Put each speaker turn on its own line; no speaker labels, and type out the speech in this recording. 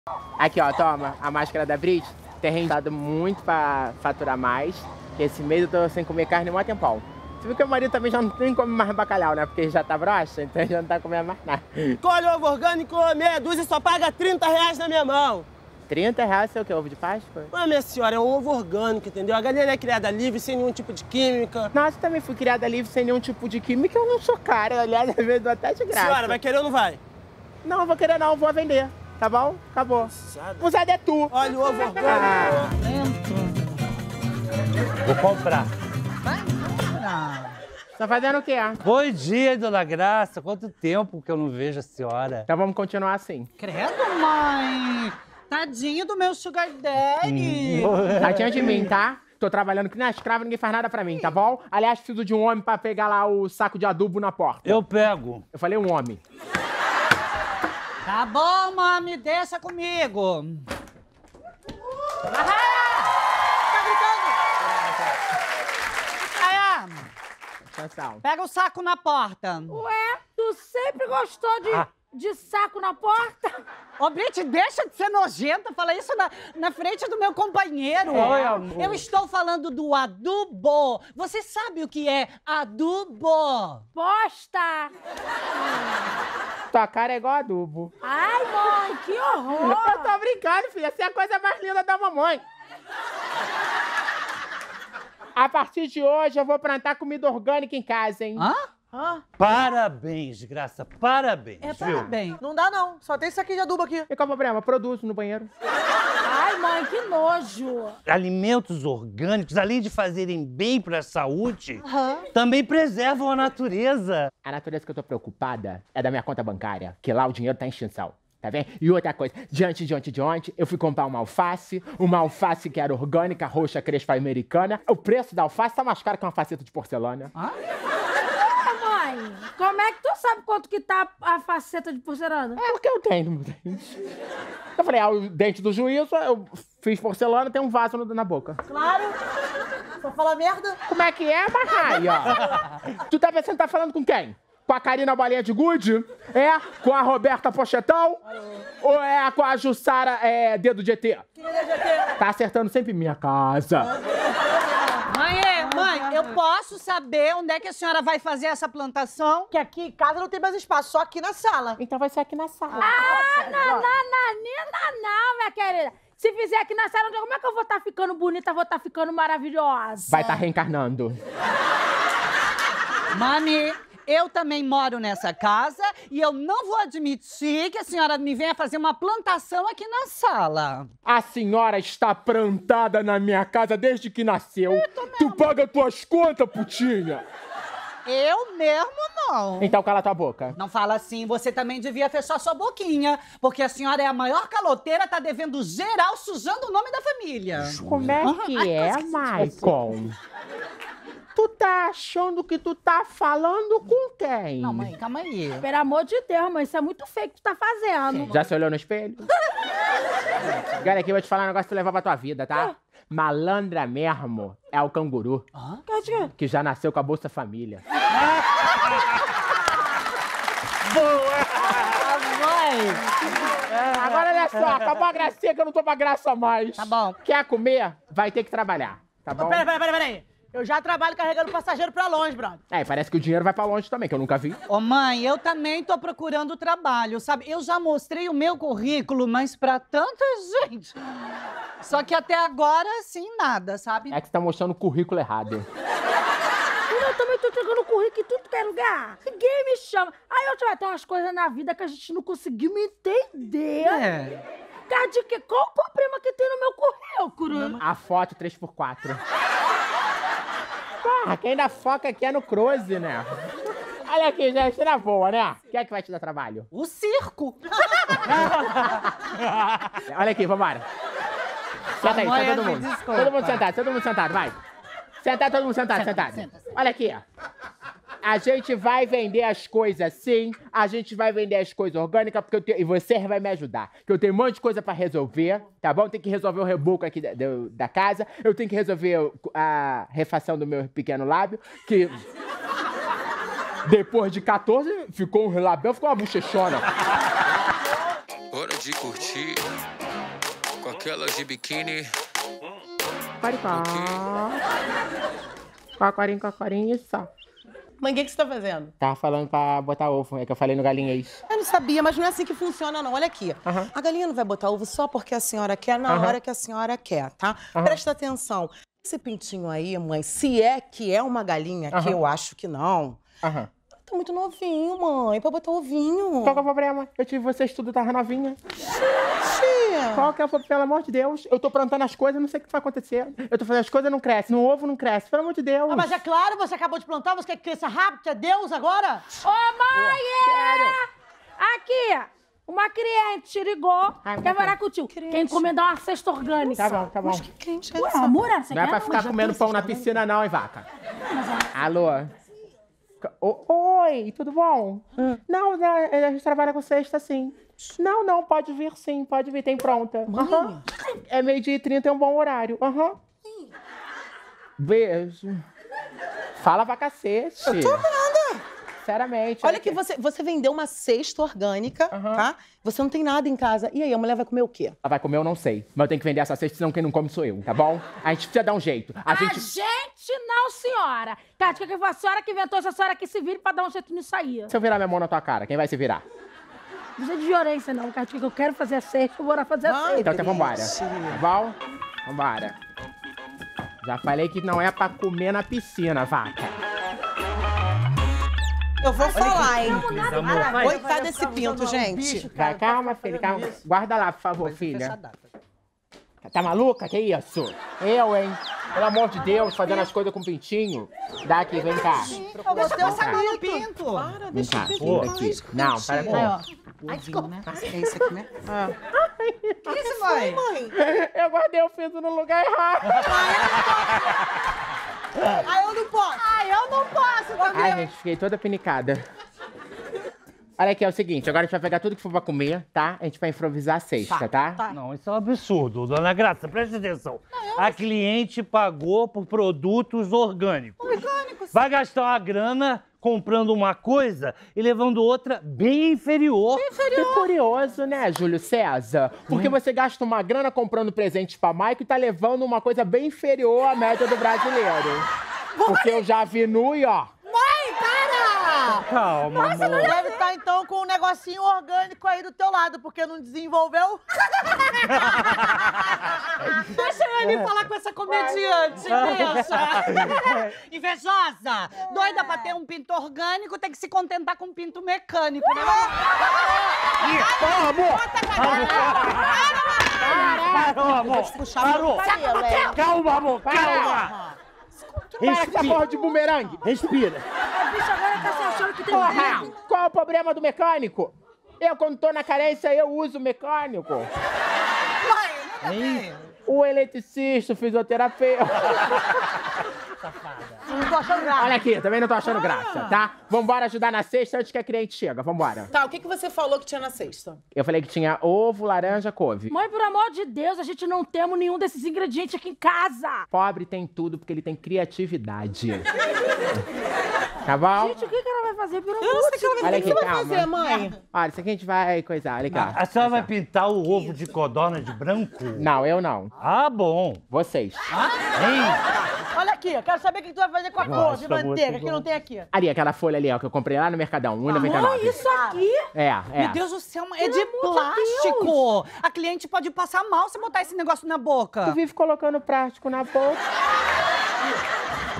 Aqui, ó, toma, a máscara da Brit. Tem rendido muito pra faturar mais. Esse mês eu tô sem comer carne há um tempão. Você viu que o marido também já não nem come mais bacalhau, né? Porque ele já tá broxa, então ele já não tá comendo mais nada.
Colhe ovo orgânico, meia dúzia só paga R$30 na minha mão.
R$30 é o que? Ovo de Páscoa?
Mas, minha senhora, é um ovo orgânico, entendeu? A galinha é criada livre, sem nenhum tipo de química.
Nossa, eu também fui criada livre, sem nenhum tipo de química. Eu não sou cara, aliás, às vezes dou até de graça.
Senhora, vai querer ou não vai?
Não, não vou querer não, vou vender. Tá bom? Acabou. Usado é tu.
Olha o ovo orgânico.
Vou comprar.
Vai embora.
Tá fazendo o quê?
Bom dia, Dona Graça. Quanto tempo que eu não vejo a senhora.
Então vamos continuar assim.
Credo, mãe. Tadinho do meu sugar daddy.
Tadinha de mim, tá? Tô trabalhando aqui na escrava, ninguém faz nada pra mim, tá bom? Aliás, preciso de um homem pra pegar lá o saco de adubo na porta.
Eu pego.
Eu falei um homem.
Tá bom, mami, deixa comigo. Tá gritando?
Atenção.
Pega o saco na porta.
Ué, tu sempre gostou de saco na porta?
Ô, Brit, deixa de ser nojenta, fala isso na frente do meu companheiro.
Oi, amor.
Eu estou falando do adubo. Você sabe o que é adubo?
Bosta!
Tua cara é igual adubo.
Ai, mãe, que horror!
Eu tô brincando, filha. Essa é a coisa mais linda da mamãe. A partir de hoje, eu vou plantar comida orgânica em casa, hein?
Hã?
Parabéns, Graça, parabéns,
É,
viu?
parabéns.
Não dá, não. Só tem isso aqui de adubo aqui.
E qual é o problema? Produzo no banheiro.
Ai, mãe, que nojo!
Alimentos orgânicos, além de fazerem bem para a saúde, também preservam a natureza.
A natureza que eu tô preocupada é da minha conta bancária, que lá o dinheiro tá em extinção. Tá vendo? E outra coisa, de ontem, eu fui comprar uma alface que era orgânica, roxa, crespa americana. O preço da alface tá mais caro que uma faceta de porcelana.
Mãe, como é que tu sabe quanto que tá a faceta de porcelana?
É porque eu tenho meu dente. Eu falei, o dente do juízo, eu fiz porcelana, tem um vaso na boca.
Claro. Só fala merda.
Como é que é, Marraia? Tu tá pensando que tá falando com quem? Com a Karina Bolinha de Gude? É? Com a Roberta Pochetão? Ou é com a Jussara Dedo de ET?
Quem é de ET?
Tá acertando sempre minha casa.
Mãe, eu posso saber onde é que a senhora vai fazer essa plantação?
Que aqui em casa não tem mais espaço, só aqui na sala.
Então vai ser aqui na sala.
Não, minha querida. Se fizer aqui na sala, como é que eu vou estar ficando bonita, vou estar ficando maravilhosa?
Vai estar reencarnando.
Mami, eu também moro nessa casa e eu não vou admitir que a senhora me venha fazer uma plantação aqui na sala.
A senhora está plantada na minha casa desde que nasceu. Tu paga tuas contas, putinha.
Eu mesmo não.
Então cala tua boca.
Não fala assim, você também devia fechar sua boquinha, porque a senhora é a maior caloteira, tá devendo geral, sujando o nome da família.
Como é que é, Maicon? Tu tá achando que tu tá falando com quem?
Não, mãe, calma aí.
Pelo amor de Deus, mãe, isso é muito feio que tu tá fazendo.
Já se olhou no espelho? Olha aqui, eu vou te falar um negócio pra tu levar pra tua vida, tá? Malandra mesmo é o canguru. Que já nasceu com a Bolsa Família. Agora olha só, acabou a gracinha que eu não tô pra graça mais.
Tá bom.
Quer comer? Vai ter que trabalhar, tá bom?
Peraí. Eu já trabalho carregando passageiro pra longe, brother.
Parece que o dinheiro vai pra longe também, que eu nunca vi.
Ô, mãe, eu também tô procurando trabalho, sabe? Eu já mostrei o meu currículo, mas pra tanta gente. Só que até agora, assim, nada, sabe?
É que você tá mostrando o currículo errado.
Eu também tô entregando currículo em tudo que é lugar. Ninguém me chama. Aí eu vai ter umas coisas na vida que a gente não conseguiu me entender. Cara de quê? Qual o problema que tem no meu currículo?
A foto 3x4. Porra, quem dá foca aqui é no close, né? Olha aqui, gente, na boa, né? Quem é que vai te dar trabalho?
O circo.
Olha aqui, vambora. Senta aí,
Mãe,
senta todo mundo.
desculpa.
Todo mundo sentado, vai. Sentado, todo mundo sentado. Olha aqui, ó. A gente vai vender as coisas sim, a gente vai vender as coisas orgânicas, porque e você vai me ajudar. Que eu tenho um monte de coisa pra resolver, tá bom? Tem que resolver o reboco aqui da casa, eu tenho que resolver a refação do meu pequeno lábio, que depois de 14 ficou um label, ficou uma bochechona.
de curtir com aquela de biquíni.
Cocorinho, isso.
Mãe, o que você tá fazendo?
Tava falando pra botar ovo, é que eu falei no galinhês.
Eu não sabia, mas não é assim que funciona, não. Olha aqui. A galinha não vai botar ovo só porque a senhora quer, na hora que a senhora quer, tá? Presta atenção. Esse pintinho aí, mãe, se é que é uma galinha, que eu acho que não, tá muito novinho, mãe, pra botar ovinho.
Qual que é o problema? Eu tive vocês tudo, tava novinha.
Gente!
Qual que é o problema? Pelo amor de Deus? Eu tô plantando as coisas, não sei o que vai acontecer. Eu tô fazendo as coisas, não cresce. No ovo não cresce. Pelo amor de Deus.
Ah, mas é claro, você acabou de plantar, você quer que cresça rápido, é Deus agora?
Ô, mãe! Aqui, uma cliente te ligou, quer falar contigo. Quer encomendar uma cesta orgânica.
Tá bom, tá bom.
Mas que crente é
Ué,
essa?
amor, você
Não é
quer?
pra ficar comendo pão na piscina, não, hein, vaca? Alô? Oi, tudo bom? Não, a gente trabalha com cesta, sim. Não, pode vir sim, pode vir, tem pronta. É 12h30, é um bom horário. Beijo. Fala pra cacete.
Eu tô nada.
Sinceramente.
Olha que você vendeu uma cesta orgânica, tá? Você não tem nada em casa. E aí, a mulher vai comer o quê?
Ela vai comer, eu não sei. Mas eu tenho que vender essa cesta, senão quem não come sou eu, tá bom? A gente precisa dar um jeito. A gente
não, senhora. Cátia, que foi a senhora que inventou, essa senhora que se vire pra dar um jeito nisso aí.
Se eu virar minha mão na tua cara, quem vai se virar?
Não precisa de violência, não, Cátia, que eu quero fazer a cesta, eu vou lá fazer a cesta.
Então vambora. Tá bom? Vambora. Já falei que não é pra comer na piscina, vaca.
Eu vou falar, hein?
Amor,
Coitado desse pinto, gente.
Vai, calma, filha, calma. Guarda lá, por favor, filha. Tá maluca? Que isso? Eu, hein? Pelo amor de Deus, fazendo as coisas com pintinho. Dá aqui, vem cá.
Eu gostei do cabelo pinto.
Para,
Vem
deixa
cá,
eu ver
filha, aqui. Não, para com
Ai, desculpa.
É isso aqui, né?
Que isso, mãe?
Eu guardei o pinto no lugar errado.
Ai, eu não posso. Ai, eu não posso também.
Ai, gente, fiquei toda pinicada. Olha aqui, é o seguinte, agora a gente vai pegar tudo que for pra comer, tá? A gente vai improvisar a cesta, tá?
Não, isso é um absurdo, dona Graça, preste atenção. A cliente pagou por produtos orgânicos. Vai gastar uma grana comprando uma coisa e levando outra bem inferior.
Que curioso, né, Júlio César? Porque você gasta uma grana comprando presentes pra Maico e tá levando uma coisa bem inferior à média do brasileiro. Porque eu já vi nu e ó.
Mãe, para!
Calma,
Você não deve estar, então, com um negocinho orgânico aí do teu lado, porque não desenvolveu? Deixa eu ir falar com essa comediante, deixa. Invejosa! Doida pra ter um pinto orgânico, tem que se contentar com um pinto mecânico, né?
Parou, amor! Parou! Calma, amor, calma!
Para com essa porra de bumerangue!
Respira!
A bicha agora tá se achando que tem
Porra! Qual é o problema do mecânico? Eu, quando tô na carência, eu uso mecânico. O eletricista, o fisioterapeuta.
Não tô achando graça.
Olha aqui, também não tô achando graça, tá? Vambora ajudar na cesta antes que a cliente chega, vambora.
Tá, o que você falou que tinha na cesta?
Eu falei que tinha ovo, laranja, couve.
Mãe, por amor de Deus, a gente não temos nenhum desses ingredientes aqui em casa.
Pobre tem tudo porque ele tem criatividade. Tá bom?
Gente, o que ela vai fazer? Pelo
Eu não
amor
sei
de
o que ela
Deus.
vai
Olha aqui, calma.
fazer, mãe.
Olha, isso aqui a gente vai coisar, olha cá.
A senhora vai pintar o ovo de codorna de branco?
Não, eu não.
Ah, bom.
Vocês.
Hein?
Olha aqui, eu quero saber o que tu vai fazer com a
Nossa,
couve, manteiga,
muito
que não tem aqui.
Ali, aquela folha ali, ó, que eu comprei lá no Mercadão, R$1,99.
Mãe, isso aqui?
É.
Meu Deus do céu, é de plástico. A cliente pode passar mal se botar esse negócio na boca.
Tu vive colocando plástico na boca.